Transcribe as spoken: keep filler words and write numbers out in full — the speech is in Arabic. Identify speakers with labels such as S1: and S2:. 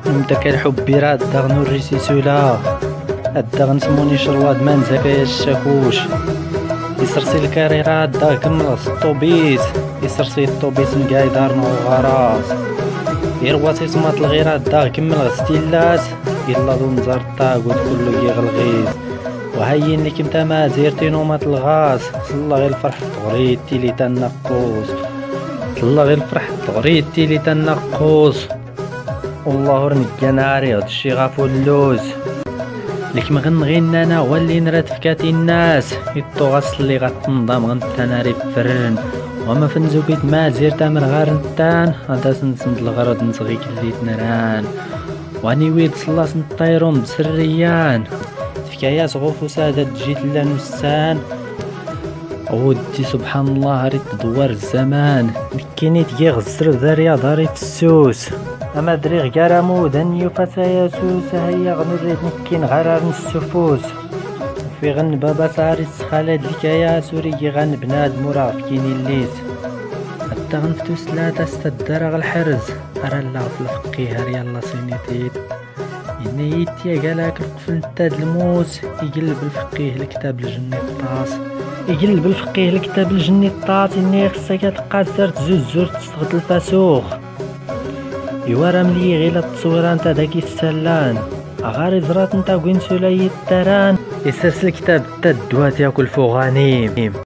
S1: نمدك الحب راه الدغن وريتي سولا الدغن سموني شرواد ما نزكايا الشاكوش يسرسي الكاريرا الدغ كمل الطوبيس يسرسي الطوبيس مقاي دار نو غراس يرواسي سمات الغيرة الدغ كمل غستيلات يلا ذو نزار الطاقود كله كيغلغيز وهاين لك متا ما زيرتي نومات الغاز صلا غير الفرح تغريتي لي تنقوس صلا غير الفرح تغريتي لي تنقوس والله رنقا ناري هادشي غافو اللوز لك مغنغين انا هو اللي نرات فكاتي الناس يطو غسلي غتنضم غنتناري فرن وما فنزو بيت ما زيرتا من غار نتان هدا سنسند الغرض نصغيك اللي تنران واني ويد صلاص نطيرون بسريان فكايا صغوف وسادة جيت لانوسان ودي سبحان الله ريت دوار الزمان مكيني تجي غزر ذاريا داري في السوس اما دريغ كارامو دنيو فتايا سوس هيا غنوريد نكين غرار السفوس في غن بابا ساري السخالات الكايا سوري غن بنادم وراه فكيني الليس حتى غنفتو سلاتة استدرغ الحرز ارى الله في الفقيه هر يلا سينيتيت ينيت يا قالك القفل نتاد الموس يقلب الفقيه الكتاب الجني الطاس يقلب الفقيه الكتاب الجني الطاس اني خصك تلقى زرت زوج زور تستغد الفاسوخ يورا ملي غير التصويره نتا داكي السلان اغاري زرات نتا كوين سولاي التران يسرسل الكتاب تا الدوات ياكل فوغانيم